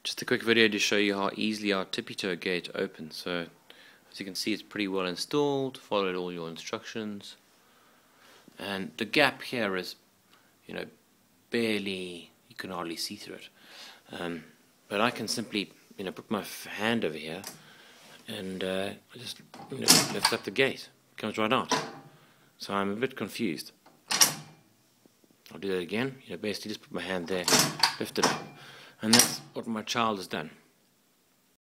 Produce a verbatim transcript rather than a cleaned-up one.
Just a quick video to show you how easily our Tippitoe gate opens. So as you can see, it's pretty well installed, followed all your instructions, and the gap here is, you know, barely, you can hardly see through it. Um, but I can simply, you know, put my hand over here and uh, just, you know, lift up the gate. It comes right out. So I'm a bit confused. I'll do that again. You know, basically just put my hand there, lift it up, and that's what my child has done.